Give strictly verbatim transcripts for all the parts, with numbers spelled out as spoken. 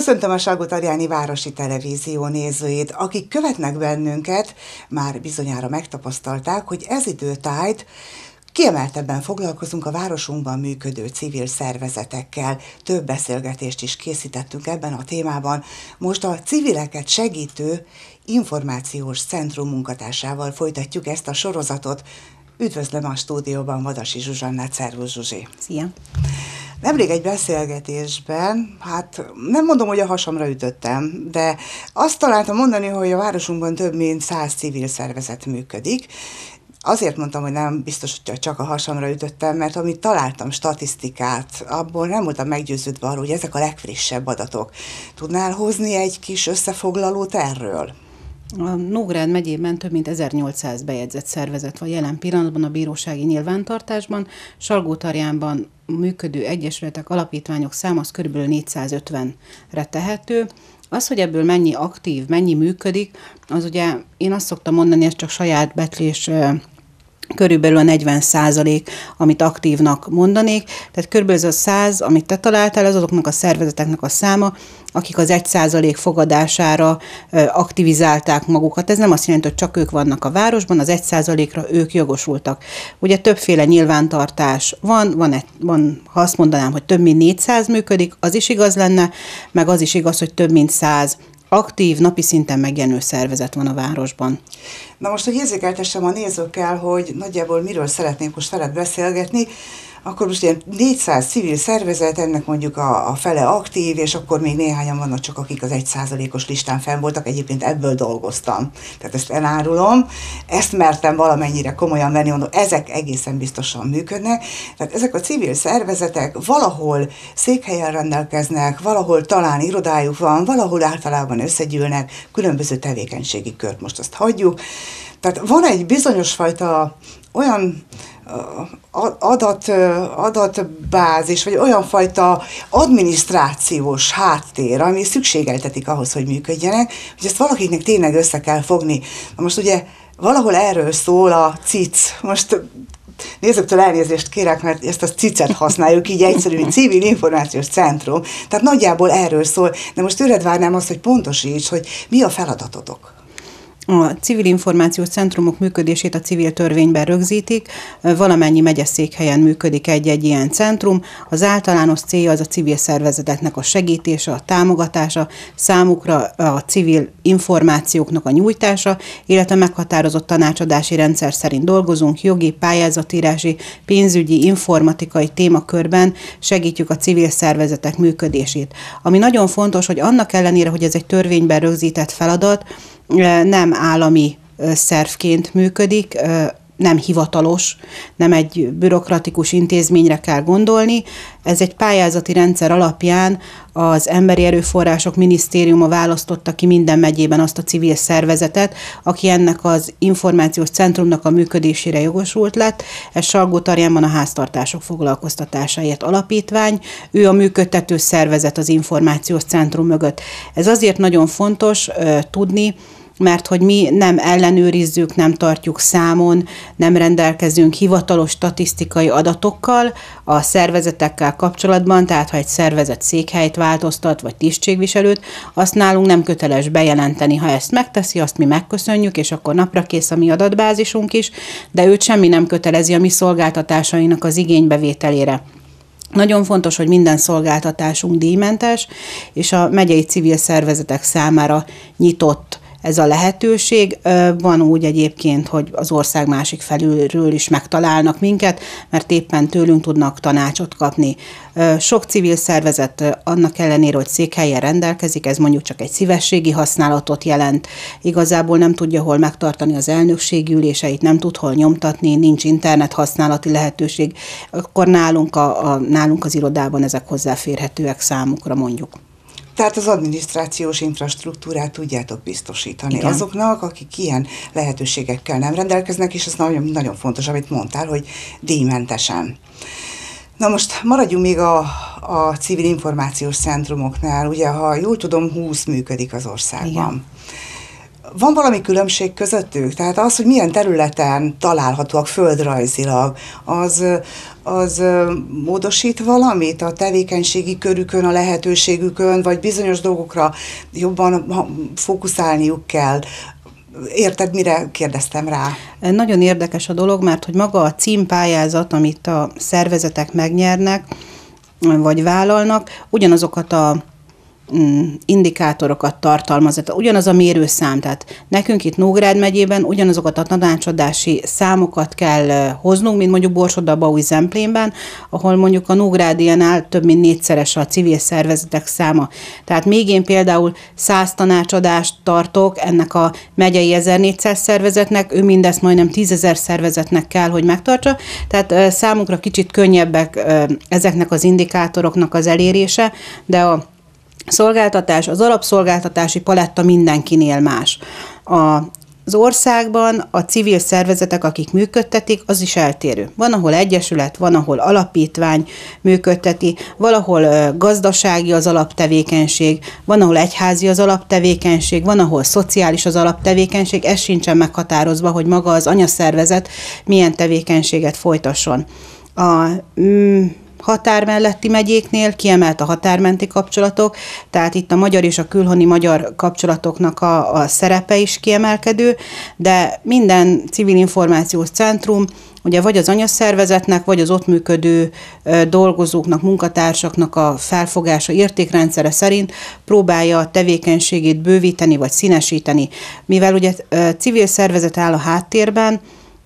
Köszöntöm a Salgótarjáni Városi Televízió nézőit, akik követnek bennünket, már bizonyára megtapasztalták, hogy ez időtájt kiemeltebben foglalkozunk a városunkban működő civil szervezetekkel. Több beszélgetést is készítettünk ebben a témában. Most a civileket segítő információs centrum munkatársával folytatjuk ezt a sorozatot. Üdvözlöm a stúdióban Vadasi Zsuzsannát, szervusz Zsuzsi! Szia! Nemrég egy beszélgetésben, hát nem mondom, hogy a hasamra ütöttem, de azt találtam mondani, hogy a városunkban több mint száz civil szervezet működik. Azért mondtam, hogy nem biztos, hogy csak a hasamra ütöttem, mert amit találtam statisztikát, abból nem voltam meggyőződve arról, hogy ezek a legfrissebb adatok. Tudnál hozni egy kis összefoglalót erről? A Nógrád megyében több mint ezernyolcszáz bejegyzett szervezet van jelen pillanatban a bírósági nyilvántartásban. Salgótarjánban működő egyesületek, alapítványok száma az kb. négyszázötvenre tehető. Az, hogy ebből mennyi aktív, mennyi működik, az ugye én azt szoktam mondani, ez csak saját betlés, körülbelül a negyven százalék, amit aktívnak mondanék. Tehát körülbelül ez a száz, amit te találtál, az azoknak a szervezeteknek a száma, akik az egy százalék fogadására aktivizálták magukat. Ez nem azt jelenti, hogy csak ők vannak a városban, az egy százalékra ők jogosultak. Ugye többféle nyilvántartás van, van, egy, van, ha azt mondanám, hogy több mint négyszáz működik, az is igaz lenne, meg az is igaz, hogy több mint száz aktív, napi szinten megjelenő szervezet van a városban. Na most, hogy érzékeltessem a nézőkkel, hogy nagyjából miről szeretnénk most veled beszélgetni, akkor most ilyen négyszáz civil szervezet, ennek mondjuk a, a fele aktív, és akkor még néhányan vannak csak, akik az egy százalékos listán fenn voltak, egyébként ebből dolgoztam. Tehát ezt elárulom, ezt mertem valamennyire komolyan venni, mondom, ezek egészen biztosan működnek. Tehát ezek a civil szervezetek valahol székhelyen rendelkeznek, valahol talán irodájuk van, valahol általában összegyűlnek, különböző tevékenységi kört, most azt hagyjuk. Tehát van egy bizonyos fajta olyan adat, adatbázis, vagy olyan fajta adminisztrációs háttér, ami szükségeltetik ahhoz, hogy működjenek, hogy ezt valakinek tényleg össze kell fogni. Na most ugye valahol erről szól a cic. Most nézőktől elnézést kérek, mert ezt a cicet használjuk így egyszerű, civil információs centrum. Tehát nagyjából erről szól. De most tőled várnám azt, hogy pontosíts, hogy mi a feladatotok. A civil információs centrumok működését a civil törvényben rögzítik, valamennyi megyeszékhelyen működik egy-egy ilyen centrum. Az általános célja az a civil szervezeteknek a segítése, a támogatása, számukra a civil információknak a nyújtása, illetve meghatározott tanácsadási rendszer szerint dolgozunk, jogi, pályázatírási, pénzügyi, informatikai témakörben segítjük a civil szervezetek működését. Ami nagyon fontos, hogy annak ellenére, hogy ez egy törvényben rögzített feladat, nem állami szervként működik, nem hivatalos, nem egy bürokratikus intézményre kell gondolni. Ez egy pályázati rendszer alapján az Emberi Erőforrások Minisztériuma választotta ki minden megyében azt a civil szervezetet, aki ennek az információs centrumnak a működésére jogosult lett. Ez Salgótarjánban a Háztartások Foglalkoztatásáért Alapítvány. Ő a működtető szervezet az információs centrum mögött. Ez azért nagyon fontos uh, tudni, mert hogy mi nem ellenőrizzük, nem tartjuk számon, nem rendelkezünk hivatalos statisztikai adatokkal a szervezetekkel kapcsolatban, tehát ha egy szervezet székhelyt változtat, vagy tisztségviselőt, azt nálunk nem köteles bejelenteni. Ha ezt megteszi, azt mi megköszönjük, és akkor napra kész a mi adatbázisunk is, de őt semmi nem kötelezi a mi szolgáltatásainak az igénybevételére. Nagyon fontos, hogy minden szolgáltatásunk díjmentes, és a megyei civil szervezetek számára nyitott ez a lehetőség. Van úgy egyébként, hogy az ország másik felülről is megtalálnak minket, mert éppen tőlünk tudnak tanácsot kapni. Sok civil szervezet annak ellenére, hogy székhelyen rendelkezik, ez mondjuk csak egy szívességi használatot jelent. Igazából nem tudja hol megtartani az elnökségi üléseit, nem tud hol nyomtatni, nincs internet használati lehetőség. Akkor nálunk, a, a, nálunk az irodában ezek hozzáférhetőek számukra, mondjuk. Tehát az adminisztrációs infrastruktúrát tudjátok biztosítani. Igen. Azoknak, akik ilyen lehetőségekkel nem rendelkeznek, és ez nagyon, nagyon fontos, amit mondtál, hogy díjmentesen. Na most maradjunk még a, a civil információs centrumoknál. Ugye, ha jól tudom, húsz működik az országban. Igen. van valami különbség közöttük? Tehát az, hogy milyen területen találhatóak földrajzilag, az, az módosít valamit a tevékenységi körükön, a lehetőségükön, vagy bizonyos dolgokra jobban fókuszálniuk kell? Érted, mire kérdeztem rá? Nagyon érdekes a dolog, mert hogy maga a címpályázat, amit a szervezetek megnyernek, vagy vállalnak, ugyanazokat a indikátorokat tartalmaz, ugyanaz a mérőszám, tehát nekünk itt Nógrád megyében ugyanazokat a tanácsadási számokat kell hoznunk, mint mondjuk Borsod-Abaúj-Zemplénben, ahol mondjuk a Nógrádiánál több mint négyszeres a civil szervezetek száma. Tehát még én például száz tanácsadást tartok ennek a megyei ezernégyszáz szervezetnek, ő mindezt majdnem tízezer szervezetnek kell, hogy megtartsa, tehát számunkra kicsit könnyebbek ezeknek az indikátoroknak az elérése, de a szolgáltatás, az alapszolgáltatási paletta mindenkinél más. A Az országban a civil szervezetek, akik működtetik, az is eltérő. Van, ahol egyesület, van, ahol alapítvány működteti, valahol gazdasági az alaptevékenység, van, ahol egyházi az alaptevékenység, van, ahol szociális az alaptevékenység, ez sincsen meghatározva, hogy maga az anyaszervezet milyen tevékenységet folytasson. A mm, határ melletti megyéknél kiemelt a határmenti kapcsolatok, tehát itt a magyar és a külhoni magyar kapcsolatoknak a, a szerepe is kiemelkedő, de minden civil információs centrum, ugye vagy az anyaszervezetnek, vagy az ott működő dolgozóknak, munkatársaknak a felfogása, értékrendszere szerint próbálja a tevékenységét bővíteni, vagy színesíteni. Mivel ugye civil szervezet áll a háttérben,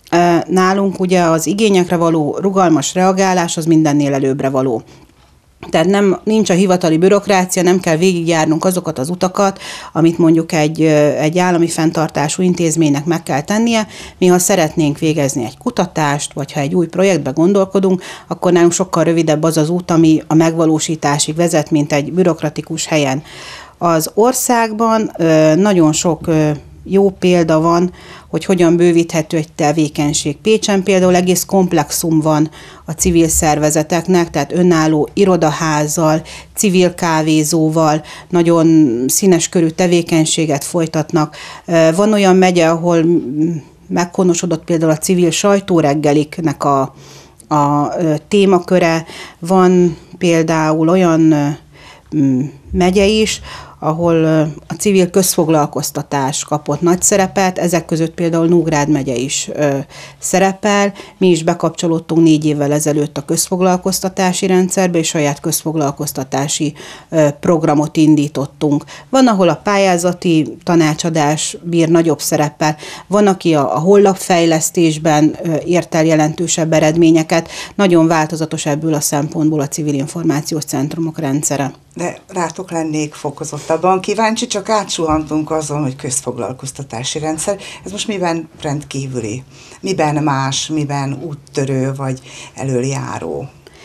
nálunk ugye az igényekre való rugalmas reagálás az mindennél előbbre való. Tehát nem, nincs a hivatali bürokrácia, nem kell végigjárnunk azokat az utakat, amit mondjuk egy, egy állami fenntartású intézménynek meg kell tennie. Mi, ha szeretnénk végezni egy kutatást, vagy ha egy új projektbe gondolkodunk, akkor nálunk sokkal rövidebb az az út, ami a megvalósításig vezet, mint egy bürokratikus helyen. Az országban nagyon sok jó példa van, hogy hogyan bővíthető egy tevékenység. Pécsen például egész komplexum van a civil szervezeteknek, tehát önálló irodaházzal, civil kávézóval, nagyon színes körű tevékenységet folytatnak. Van olyan megye, ahol meghonosodott például a civil sajtóreggeliknek a, a témaköre, van például olyan megye is, ahol a civil közfoglalkoztatás kapott nagy szerepet, ezek között például Nógrád megye is ö, szerepel. Mi is bekapcsolódtunk négy évvel ezelőtt a közfoglalkoztatási rendszerbe, és saját közfoglalkoztatási ö, programot indítottunk. Van, ahol a pályázati tanácsadás bír nagyobb szereppel, van, aki a, a honlapfejlesztésben ö, ért el jelentősebb eredményeket, nagyon változatos ebből a szempontból a civil információs centrumok rendszere. De rátok lennék fokozottabban kíváncsi, csak átsuhantunk azon, hogy közfoglalkoztatási rendszer. Ez most miben rendkívüli? Miben más, miben úttörő vagy elöljáró?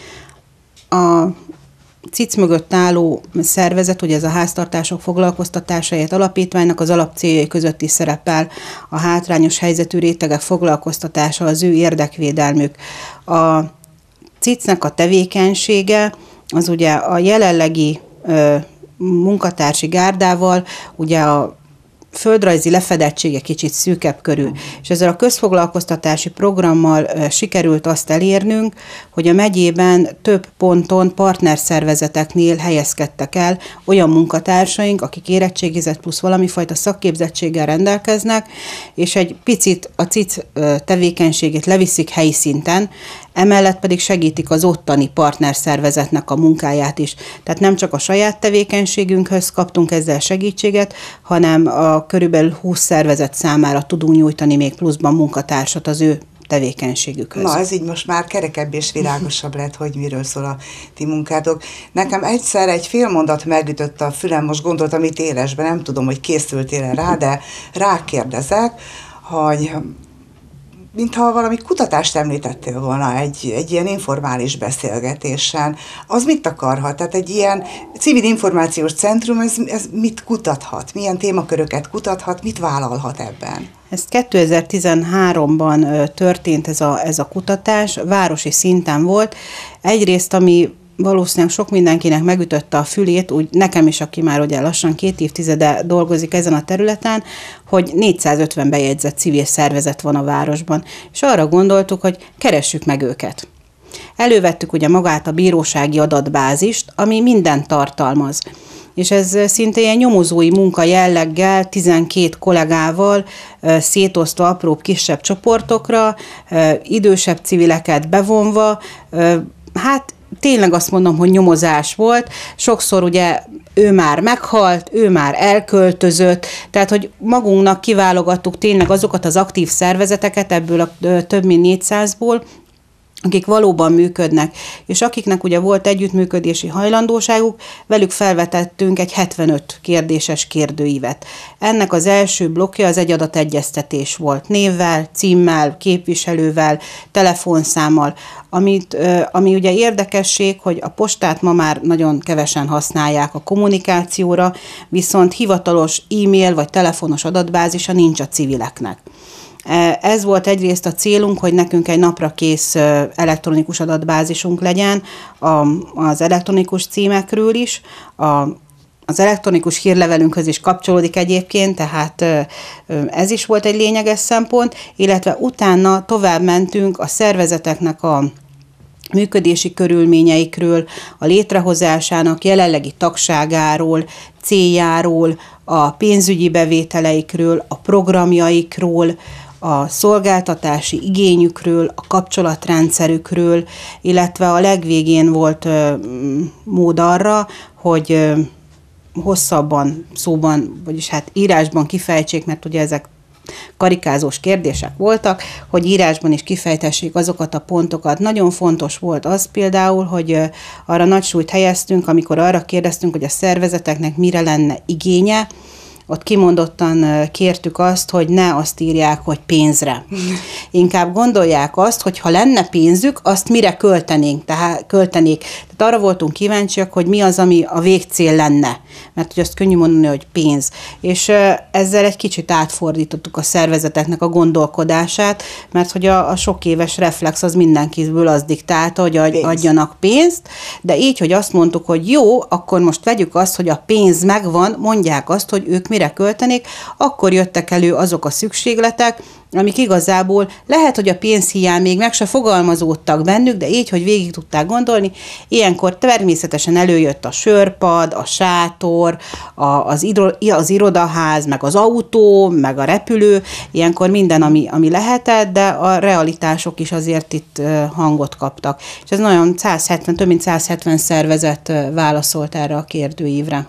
A cic mögött álló szervezet, ugye ez a háztartások foglalkoztatásáért alapítványnak az alapcéljai között is szerepel a hátrányos helyzetű rétegek foglalkoztatása, az ő érdekvédelmük. A cicnek a tevékenysége az ugye a jelenlegi ö, munkatársi gárdával ugye a földrajzi lefedettsége kicsit szűkebb körül. És ezzel a közfoglalkoztatási programmal ö, sikerült azt elérnünk, hogy a megyében több ponton partnerszervezeteknél helyezkedtek el olyan munkatársaink, akik érettségizett plusz valami fajta szakképzettséggel rendelkeznek, és egy picit a cic tevékenységét leviszik helyi szinten, emellett pedig segítik az ottani partnerszervezetnek a munkáját is. Tehát nem csak a saját tevékenységünkhöz kaptunk ezzel segítséget, hanem a körülbelül húsz szervezet számára tudunk nyújtani még pluszban munkatársat az ő tevékenységükhöz. Na, ez így most már kerekebb és világosabb lett, hogy miről szól a ti munkátok. Nekem egyszer egy fél mondat megütött a fülem, most gondoltam itt élesben, nem tudom, hogy készültél rá, de rákérdezek, hogy mintha valami kutatást említettél volna egy, egy ilyen informális beszélgetésen. Az mit akarhat? Tehát egy ilyen civil információs centrum, ez, ez mit kutathat? Milyen témaköröket kutathat? Mit vállalhat ebben? Ez kétezer-tizenháromban történt ez a, ez a kutatás, városi szinten volt. Egyrészt, ami valószínűleg sok mindenkinek megütötte a fülét, úgy nekem is, aki már ugye lassan két évtizede dolgozik ezen a területen, hogy négyszázötven bejegyzett civil szervezet van a városban. És arra gondoltuk, hogy keressük meg őket. Elővettük ugye magát a bírósági adatbázist, ami mindent tartalmaz. És ez szinte ilyen nyomozói munka jelleggel, tizenkét kollégával szétosztva apróbb, kisebb csoportokra, idősebb civileket bevonva, hát tényleg azt mondom, hogy nyomozás volt. Sokszor ugye ő már meghalt, ő már elköltözött, tehát hogy magunknak kiválogattuk tényleg azokat az aktív szervezeteket ebből a több mint négyszázból, akik valóban működnek, és akiknek ugye volt együttműködési hajlandóságuk, velük felvetettünk egy hetvenöt kérdéses kérdőívet. Ennek az első blokkja az egy adategyeztetés volt, névvel, címmel, képviselővel, telefonszámmal, amit, ami ugye érdekesség, hogy a postát ma már nagyon kevesen használják a kommunikációra, viszont hivatalos e-mail vagy telefonos adatbázisa nincs a civileknek. Ez volt egyrészt a célunk, hogy nekünk egy napra kész elektronikus adatbázisunk legyen az elektronikus címekről is, az elektronikus hírlevelünkhöz is kapcsolódik egyébként, tehát ez is volt egy lényeges szempont, illetve utána tovább mentünk a szervezeteknek a működési körülményeikről, a létrehozásának jelenlegi tagságáról, céljáról, a pénzügyi bevételeikről, a programjaikról, a szolgáltatási igényükről, a kapcsolatrendszerükről, illetve a legvégén volt ö, mód arra, hogy ö, hosszabban szóban, vagyis hát írásban kifejtsék, mert ugye ezek karikázós kérdések voltak, hogy írásban is kifejtessék azokat a pontokat. Nagyon fontos volt az például, hogy arra nagy súlyt helyeztünk, amikor arra kérdeztünk, hogy a szervezeteknek mire lenne igénye, ott kimondottan kértük azt, hogy ne azt írják, hogy pénzre. Inkább gondolják azt, hogy ha lenne pénzük, azt mire költenénk, tehát költenék. Tehát arra voltunk kíváncsiak, hogy mi az, ami a végcél lenne. Mert hogy azt könnyű mondani, hogy pénz. És ezzel egy kicsit átfordítottuk a szervezeteknek a gondolkodását, mert hogy a, a sok éves reflex az mindenkiből az diktálta, hogy adjanak pénzt, de így, hogy azt mondtuk, hogy jó, akkor most vegyük azt, hogy a pénz megvan, mondják azt, hogy ők mire költenék, akkor jöttek elő azok a szükségletek, amik igazából lehet, hogy a pénzhiány még meg se fogalmazódtak bennük, de így, hogy végig tudták gondolni, ilyenkor természetesen előjött a sörpad, a sátor, a, az, idro, az irodaház, meg az autó, meg a repülő, ilyenkor minden, ami, ami lehetett, de a realitások is azért itt hangot kaptak. És ez nagyon száz hetven, több mint száz hetven szervezet válaszolt erre a kérdőívre.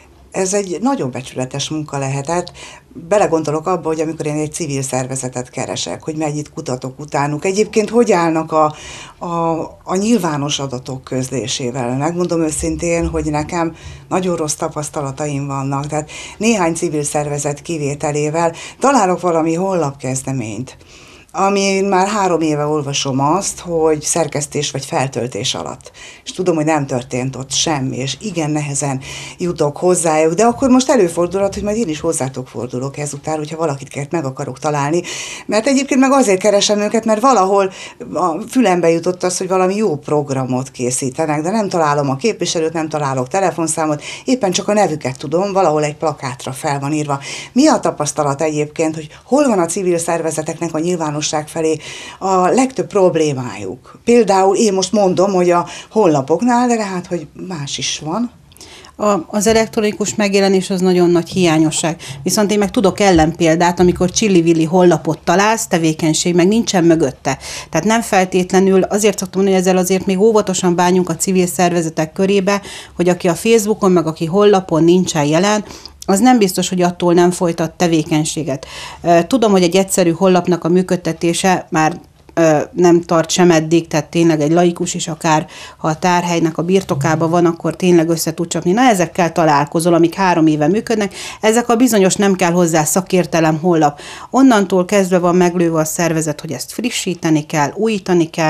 Ez egy nagyon becsületes munka lehetett. Belegondolok abba, hogy amikor én egy civil szervezetet keresek, hogy mennyit kutatok utánuk. Egyébként hogy állnak a, a, a nyilvános adatok közlésével? Megmondom őszintén, hogy nekem nagyon rossz tapasztalataim vannak. Tehát néhány civil szervezet kivételével találok valami honlapkezdeményt, ami már három éve olvasom azt, hogy szerkesztés vagy feltöltés alatt. És tudom, hogy nem történt ott semmi, és igen nehezen jutok hozzájuk, de akkor most előfordulhat, hogy majd én is hozzátok fordulok ezután, hogyha valakit meg akarok találni. Mert egyébként meg azért keresem őket, mert valahol a fülembe jutott az, hogy valami jó programot készítenek, de nem találom a képviselőt, nem találok telefonszámot, éppen csak a nevüket tudom, valahol egy plakátra fel van írva. Mi a tapasztalat egyébként, hogy hol van a civil szervezeteknek a nyilvános felé a legtöbb problémájuk? Például én most mondom, hogy a honlapoknál, de hát, hogy más is van. A, az elektronikus megjelenés az nagyon nagy hiányosság. Viszont én meg tudok ellenpéldát, amikor csillivilli honlapot találsz, tevékenység meg nincsen mögötte. Tehát nem feltétlenül, azért szoktam mondani, hogy ezzel azért még óvatosan bánjunk a civil szervezetek körébe, hogy aki a Facebookon, meg aki honlapon nincsen jelen, az nem biztos, hogy attól nem folytat tevékenységet. Tudom, hogy egy egyszerű honlapnak a működtetése már nem tart sem eddig, tehát tényleg egy laikus is akár, ha a tárhelynek a birtokában van, akkor tényleg össze tud csapni. Na, ezekkel találkozol, amik három éve működnek, ezek a bizonyos nem kell hozzá szakértelem honlap. Onnantól kezdve van meglőve a szervezet, hogy ezt frissíteni kell, újítani kell,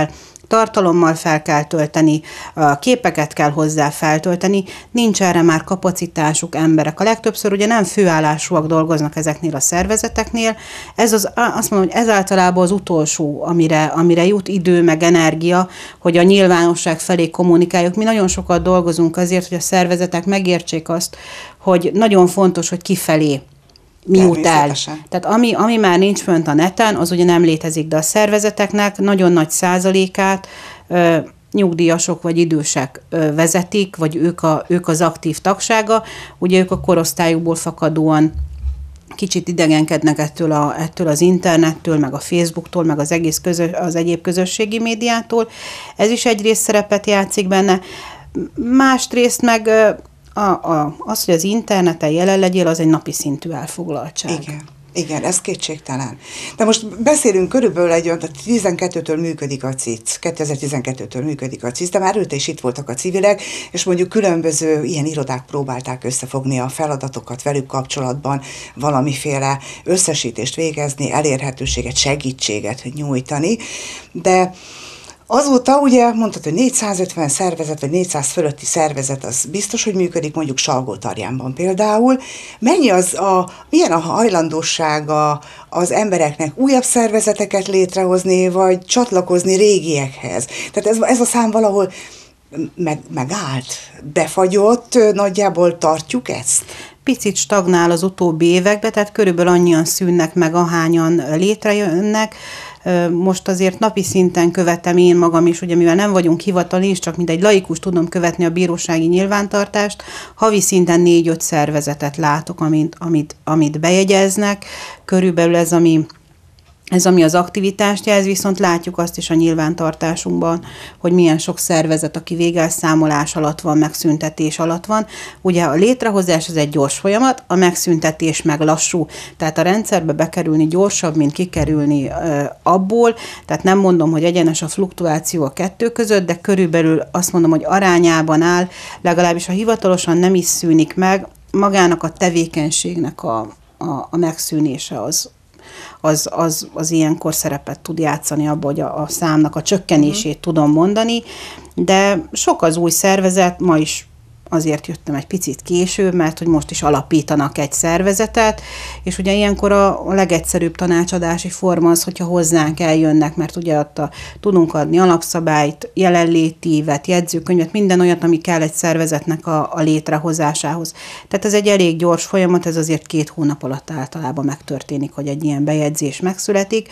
tartalommal fel kell tölteni, képeket kell hozzá feltölteni, nincs erre már kapacitásuk emberek. A legtöbbször ugye nem főállásúak dolgoznak ezeknél a szervezeteknél, ez az, azt mondom, hogy ez általában az utolsó, amire, amire jut idő, meg energia, hogy a nyilvánosság felé kommunikáljuk. Mi nagyon sokat dolgozunk azért, hogy a szervezetek megértsék azt, hogy nagyon fontos, hogy kifelé mi jut el. Tehát ami, ami már nincs fönt a neten, az ugye nem létezik, de a szervezeteknek nagyon nagy százalékát ö, nyugdíjasok vagy idősek ö, vezetik, vagy ők, a, ők az aktív tagsága, ugye ők a korosztályukból fakadóan kicsit idegenkednek ettől, a, ettől az internettől, meg a Facebooktól, meg az egész közös, az egyéb közösségi médiától. Ez is egyrészt szerepet játszik benne. Másrészt meg a, a, az, hogy az interneten jelen legyél, az egy napi szintű elfoglaltság. Igen. Igen, ez kétségtelen. De most beszélünk körülbelül egy olyan, tizenkettőtől működik a cé i cé, kétezer-tizenkettőtől működik a cé i cé, de már előtte is itt voltak a civilek, és mondjuk különböző ilyen irodák próbálták összefogni a feladatokat velük kapcsolatban, valamiféle összesítést végezni, elérhetőséget, segítséget nyújtani, de azóta ugye mondtad, hogy négyszázötven szervezet, vagy négyszáz fölötti szervezet, az biztos, hogy működik, mondjuk Salgótarjánban például. Mennyi az a, milyen a hajlandósága az embereknek újabb szervezeteket létrehozni, vagy csatlakozni régiekhez? Tehát ez, ez a szám valahol meg, megállt, befagyott, nagyjából tartjuk ezt? Picit stagnál az utóbbi években, tehát körülbelül annyian szűnnek meg, ahányan létrejönnek. Most azért napi szinten követem én magam is, ugye mivel nem vagyunk hivatali, és csak mint egy laikus tudom követni a bírósági nyilvántartást, havi szinten négy-öt szervezetet látok, amit, amit, amit bejegyeznek. Körülbelül ez, ami Ez ami az aktivitást jelz, viszont látjuk azt is a nyilvántartásunkban, hogy milyen sok szervezet, aki végelszámolás alatt van, megszüntetés alatt van. Ugye a létrehozás az egy gyors folyamat, a megszüntetés meg lassú. Tehát a rendszerbe bekerülni gyorsabb, mint kikerülni ö, abból. Tehát nem mondom, hogy egyenes a fluktuáció a kettő között, de körülbelül azt mondom, hogy arányában áll, legalábbis ha hivatalosan nem is szűnik meg, magának a tevékenységnek a, a, a megszűnése az, Az, az, az ilyenkor szerepet tud játszani abban, hogy a, a számnak a csökkenését uh-huh. tudom mondani, de sok az új szervezet, ma is azért jöttem egy picit később, mert hogy most is alapítanak egy szervezetet, és ugye ilyenkor a, a legegyszerűbb tanácsadási forma az, hogyha hozzánk eljönnek, mert ugye ott a, tudunk adni alapszabályt, jelenlétívet, jegyzőkönyvet, minden olyat, ami kell egy szervezetnek a, a létrehozásához. Tehát ez egy elég gyors folyamat, ez azért két hónap alatt általában megtörténik, hogy egy ilyen bejegyzés megszületik.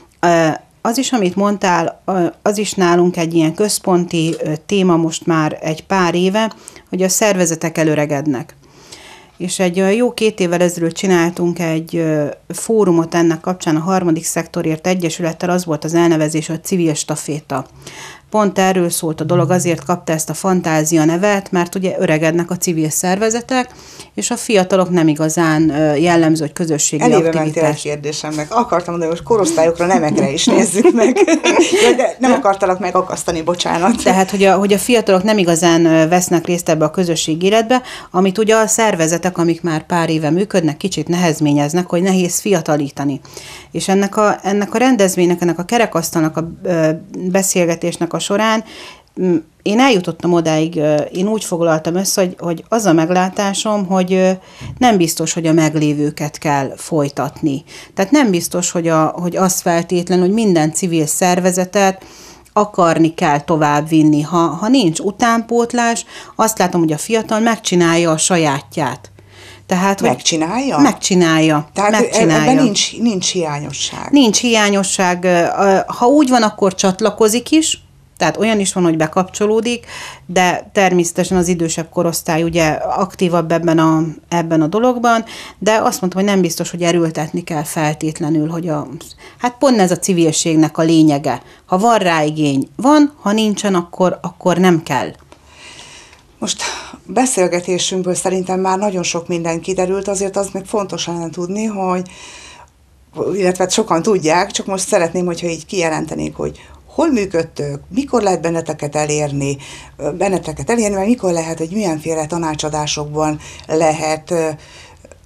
Az is, amit mondtál, az is nálunk egy ilyen központi téma most már egy pár éve, hogy a szervezetek előregednek. És egy jó két évvel ezelőtt csináltunk egy fórumot ennek kapcsán, a Harmadik Szektorért Egyesülettel, az volt az elnevezés, a Civil Staféta. Pont erről szólt a dolog, azért kapta ezt a fantázia nevet, mert ugye öregednek a civil szervezetek, és a fiatalok nem igazán jellemző, hogy közösségi Elébe aktivitás. mentél egy kérdésemnek. Akartam mondani, hogy korosztályokra, nemekre is nézzük meg. De nem akartalak megakasztani, bocsánat. Tehát, hogy a, hogy a fiatalok nem igazán vesznek részt ebbe a közösségi életbe, amit ugye a szervezetek, amik már pár éve működnek, kicsit nehezményeznek, hogy nehéz fiatalítani. És ennek a, ennek a rendezvénynek, ennek a kerekasztalnak, a beszélgetésnek a során én eljutottam odáig, én úgy foglaltam össze, hogy, hogy az a meglátásom, hogy nem biztos, hogy a meglévőket kell folytatni. Tehát nem biztos, hogy, a, hogy az feltétlenül, hogy minden civil szervezetet akarni kell továbbvinni. Ha, ha nincs utánpótlás, azt látom, hogy a fiatal megcsinálja a sajátját. Tehát, megcsinálja? Megcsinálja. Tehát megcsinálja. ebben nincs, nincs hiányosság. Nincs hiányosság. Ha úgy van, akkor csatlakozik is, tehát olyan is van, hogy bekapcsolódik, de természetesen az idősebb korosztály ugye aktívabb ebben a, ebben a dologban, de azt mondtam, hogy nem biztos, hogy erőltetni kell feltétlenül, hogy a, hát pont ez a civilségnek a lényege. Ha van rá igény, van, ha nincsen, akkor, akkor nem kell. Most beszélgetésünkből szerintem már nagyon sok minden kiderült, azért az még fontos lenne tudni, hogy, illetve sokan tudják, csak most szeretném, hogyha így kijelentenék, hogy hol működtök, mikor lehet benneteket elérni, benneteket elérni, mert mikor lehet, hogy milyenféle tanácsadásokban lehet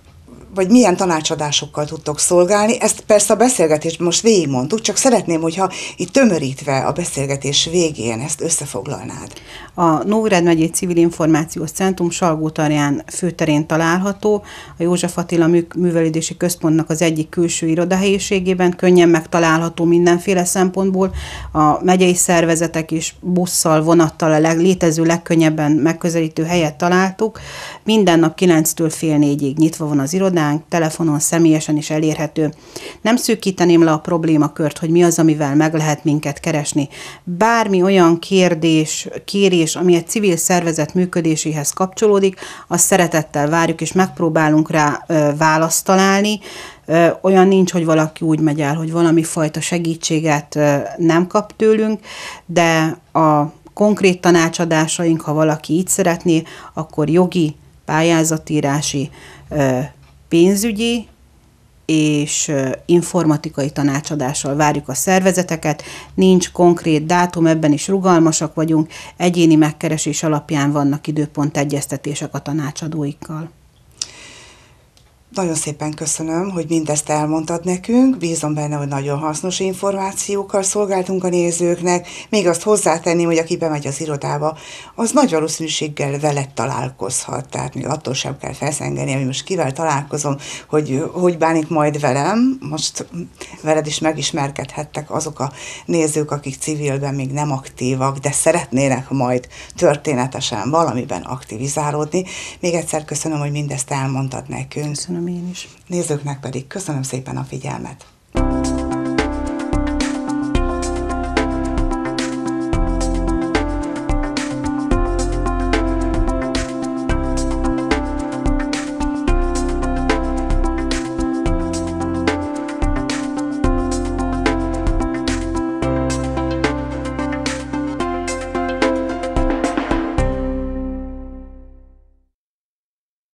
vagy milyen tanácsadásokkal tudtok szolgálni. Ezt persze a beszélgetésben most végigmondtuk, csak szeretném, hogyha itt tömörítve a beszélgetés végén ezt összefoglalnád. A Nógrád megyei Civil Információs Centrum Salgótarján főterén található, a József Attila Művelődési Központnak az egyik külső irodahelyiségében, könnyen megtalálható mindenféle szempontból. A megyei szervezetek is busszal, vonattal a leg, létező legkönnyebben megközelítő helyet találtuk. Minden nap kilenctől fél négyig nyitva van az irodánk, telefonon, személyesen is elérhető. Nem szűkíteném le a problémakört, hogy mi az, amivel meg lehet minket keresni. Bármi olyan kérdés, kérés, ami egy civil szervezet működéséhez kapcsolódik, azt szeretettel várjuk, és megpróbálunk rá ö, választ találni. Ö, olyan nincs, hogy valaki úgy megy el, hogy valami fajta segítséget ö, nem kap tőlünk, de a konkrét tanácsadásaink, ha valaki így szeretné, akkor jogi, pályázatírási, pénzügyi és informatikai tanácsadással várjuk a szervezeteket. Nincs konkrét dátum, ebben is rugalmasak vagyunk, egyéni megkeresés alapján vannak időpontegyeztetések a tanácsadóikkal. Nagyon szépen köszönöm, hogy mindezt elmondtad nekünk, bízom benne, hogy nagyon hasznos információkkal szolgáltunk a nézőknek, még azt hozzátenném, hogy aki bemegy az irodába, az nagy valószínűséggel veled találkozhat, tehát még attól sem kell feszengeni, hogy most kivel találkozom, hogy hogy bánik majd velem, most veled is megismerkedhettek azok a nézők, akik civilben még nem aktívak, de szeretnének majd történetesen valamiben aktivizálódni. Még egyszer köszönöm, hogy mindezt elmondtad nekünk. Köszönöm én is. Nézőknek pedig köszönöm szépen a figyelmet.